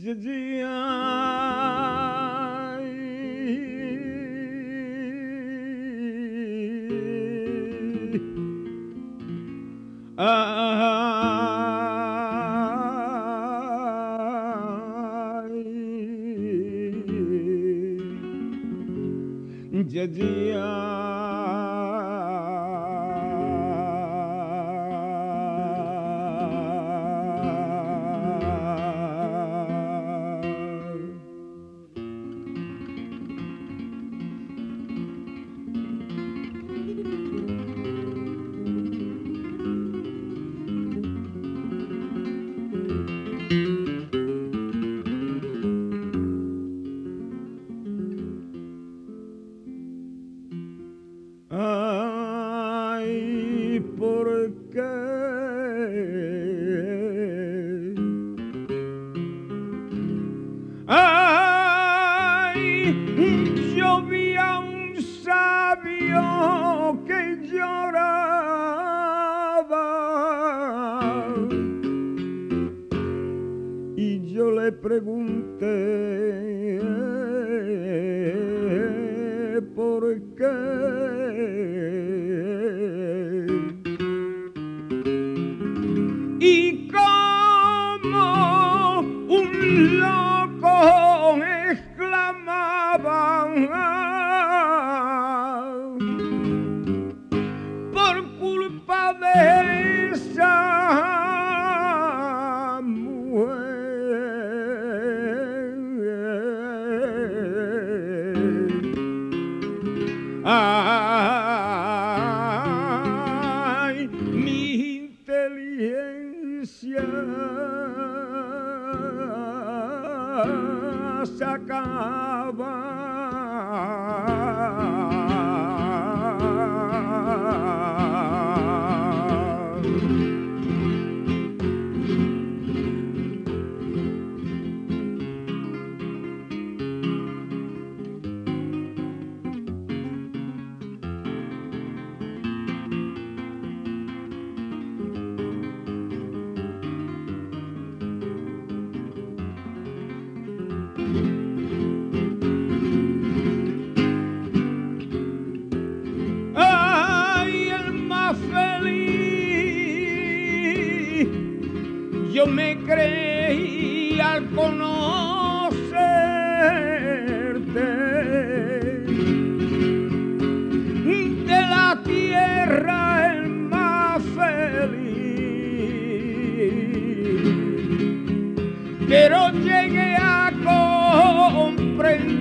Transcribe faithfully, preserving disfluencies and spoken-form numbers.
Ay, ¿por qué? Ay, yo vi a un sabio que lloraba y yo le pregunté ¿por qué? Y como un loco exclamaba por culpa de esa mujer. Ay, mi inteligencia se acaba. Ay, el más feliz yo me creí al conocerte, de la tierra el más feliz, pero llegué a comprender